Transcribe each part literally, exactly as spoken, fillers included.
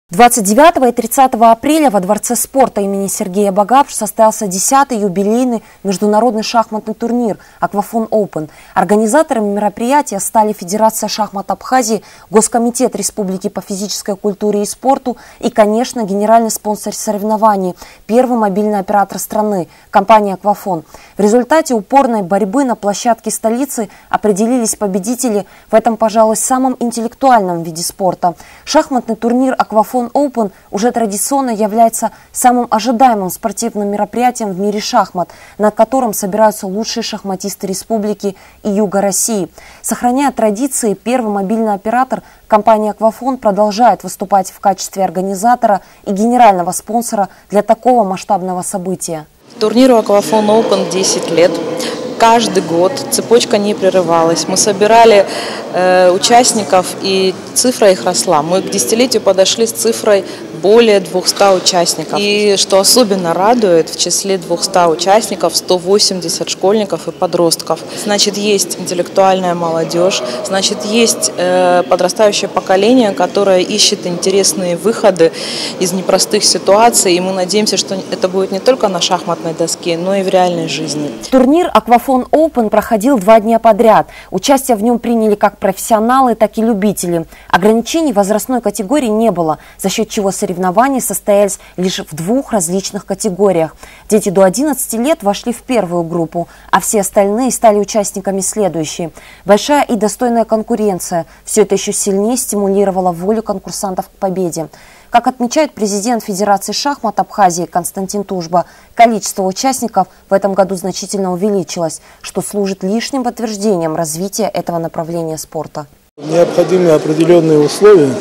двадцать девятого и тридцатого апреля во Дворце спорта имени Сергея Багапш состоялся десятый юбилейный международный шахматный турнир «Аквафон Open». Организаторами мероприятия стали Федерация шахмат Абхазии, Госкомитет Республики по физической культуре и спорту и, конечно, генеральный спонсор соревнований – первый мобильный оператор страны – компания «Аквафон». В результате упорной борьбы на площадке столицы определились победители в этом, пожалуй, самом интеллектуальном виде спорта. Шахматный турнир «Аквафон Open» уже традиционно является самым ожидаемым спортивным мероприятием в мире шахмат, на котором собираются лучшие шахматисты республики и юга России. Сохраняя традиции, первый мобильный оператор компания «Аквафон» продолжает выступать в качестве организатора и генерального спонсора для такого масштабного события. Турниру «Аквафон Open» десять лет. Каждый год цепочка не прерывалась. Мы собирали э, участников, и цифра их росла. Мы к десятилетию подошли с цифрой более двухсот участников. И что особенно радует, в числе двухсот участников сто восемьдесят школьников и подростков. Значит, есть интеллектуальная молодежь, значит, есть э, подрастающее поколение, которое ищет интересные выходы из непростых ситуаций. И мы надеемся, что это будет не только на шахматной доске, но и в реальной жизни. Турнир «Аквафон Open» проходил два дня подряд. Участие в нем приняли как профессионалы, так и любители. Ограничений возрастной категории не было, за счет чего соревнования состоялись лишь в двух различных категориях. Дети до одиннадцати лет вошли в первую группу, а все остальные стали участниками следующей. Большая и достойная конкуренция. Все это еще сильнее стимулировало волю конкурсантов к победе. Как отмечает президент Федерации шахмат Абхазии Константин Тужба, количество участников в этом году значительно увеличилось, что служит лишним подтверждением развития этого направления спорта. Необходимы определенные условия,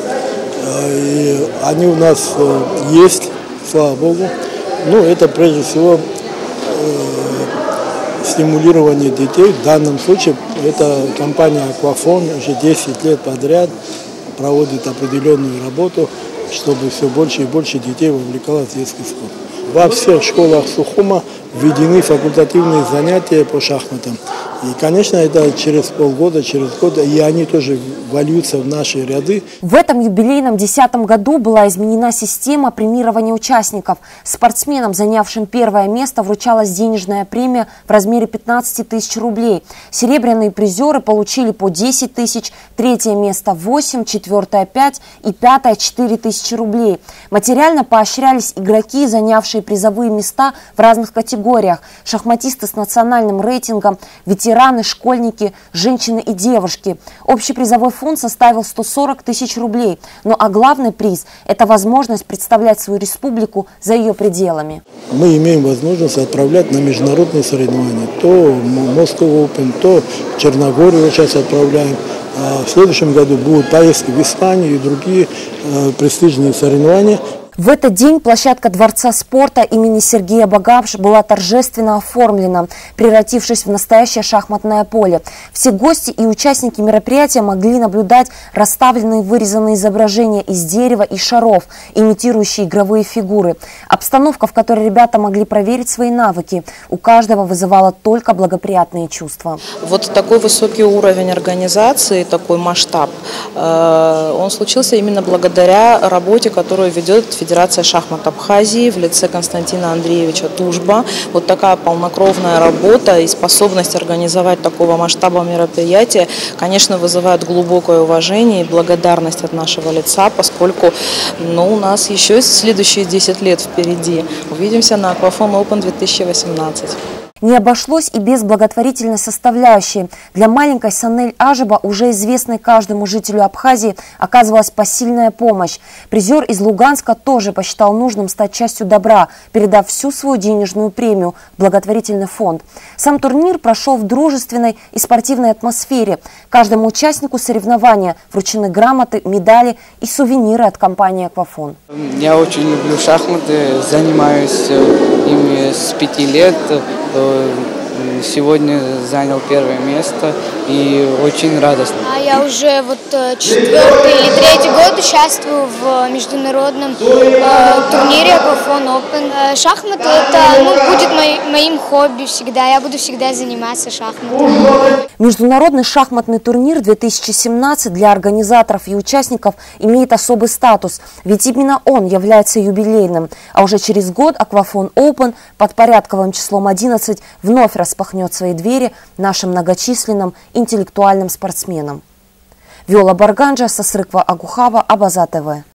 и они у нас есть, слава богу. Ну, это прежде всего стимулирование детей. В данном случае это компания «Аквафон» уже десять лет подряд проводит определенную работу, чтобы все больше и больше детей вовлекалось в детский спорт. Во всех школах Сухума введены факультативные занятия по шахматам. И, конечно, это через полгода, через год, и они тоже вольются в наши ряды. В этом юбилейном десятом году была изменена система премирования участников. Спортсменам, занявшим первое место, вручалась денежная премия в размере пятнадцати тысяч рублей. Серебряные призеры получили по десять тысяч, третье место восемь, четвертое пять и пятое четыре тысячи рублей. Материально поощрялись игроки, занявшие призовые места в разных категориях, шахматисты с национальным рейтингом, ветераны, школьники, женщины и девушки. Общий призовой фонд составил сто сорок тысяч рублей. Ну а главный приз – это возможность представлять свою республику за ее пределами. Мы имеем возможность отправлять на международные соревнования. То Moscow Open, то Черногорию сейчас отправляем. А в следующем году будут поездки в Испанию и другие э, престижные соревнования. В этот день площадка Дворца спорта имени Сергея Багапш была торжественно оформлена, превратившись в настоящее шахматное поле. Все гости и участники мероприятия могли наблюдать расставленные вырезанные изображения из дерева и шаров, имитирующие игровые фигуры. Обстановка, в которой ребята могли проверить свои навыки, у каждого вызывала только благоприятные чувства. Вот такой высокий уровень организации, такой масштаб, он случился именно благодаря работе, которую ведет Федерация Федерация шахмат Абхазии в лице Константина Андреевича Тужба. Вот такая полнокровная работа и способность организовать такого масштаба мероприятия, конечно, вызывает глубокое уважение и благодарность от нашего лица, поскольку ну, у нас еще следующие десять лет впереди. Увидимся на Аквафон Open две тысячи восемнадцать. Не обошлось и без благотворительной составляющей. Для маленькой Санель Ажеба, уже известной каждому жителю Абхазии, оказывалась посильная помощь. Призер из Луганска тоже посчитал нужным стать частью добра, передав всю свою денежную премию в благотворительный фонд. Сам турнир прошел в дружественной и спортивной атмосфере. Каждому участнику соревнования вручены грамоты, медали и сувениры от компании «Аквафон». Я очень люблю шахматы, занимаюсь ими с пяти лет. Сегодня занял первое место и очень радостно. А я уже вот четвертый или третий год участвую в международном э, турнире Aquafon Open. Э, шахматы это ну, будет мой, моим хобби всегда. Я буду всегда заниматься шахматами. Международный шахматный турнир две тысячи семнадцать для организаторов и участников имеет особый статус, ведь именно он является юбилейным. А уже через год Aquafon Open под порядковым числом одиннадцать вновь распахнет свои двери нашим многочисленным интеллектуальным спортсменам. Виола Барганджа, Сасрыква Агухава, Абаза ТВ.